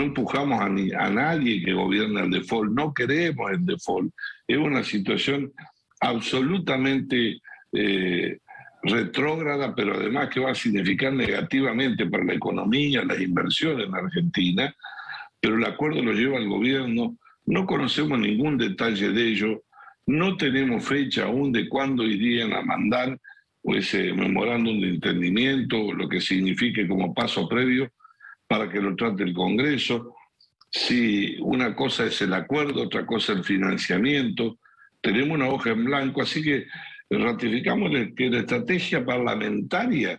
no empujamos a nadie que gobierne el default, no queremos el default. Es una situación absolutamente retrógrada, pero además que va a significar negativamente para la economía, las inversiones en Argentina, pero el acuerdo lo lleva el gobierno, no conocemos ningún detalle de ello, no tenemos fecha aún de cuándo irían a mandar ese memorándum de entendimiento, lo que signifique como paso previo para que lo trate el Congreso. Si una cosa es el acuerdo, otra cosa el financiamiento, tenemos una hoja en blanco, así que ratificamos que la estrategia parlamentaria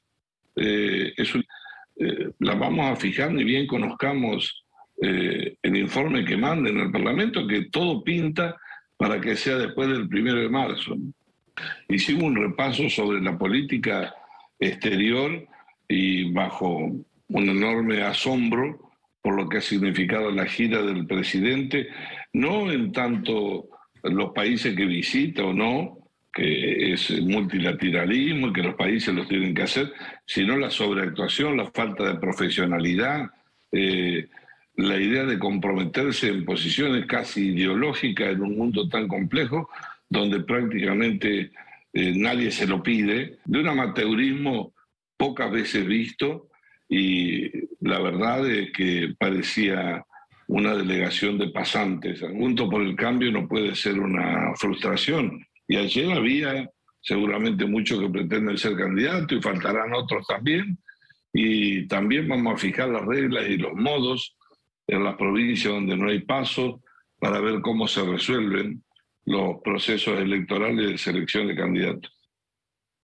la vamos a fijar ni bien conozcamos el informe que manden al Parlamento, que todo pinta para que sea después del 1 de marzo. Hicimos un repaso sobre la política exterior y bajo un enorme asombro por lo que ha significado la gira del presidente, no en tanto los países que visita o no, que es multilateralismo y que los países lo tienen que hacer, sino la sobreactuación, la falta de profesionalidad, la idea de comprometerse en posiciones casi ideológicas en un mundo tan complejo, donde prácticamente nadie se lo pide, de un amateurismo pocas veces visto, y la verdad es que parecía una delegación de pasantes. Junto por el Cambio no puede ser una frustración. Y ayer había seguramente muchos que pretenden ser candidatos y faltarán otros también. Y también vamos a fijar las reglas y los modos en las provincias donde no hay paso para ver cómo se resuelven los procesos electorales de selección de candidatos.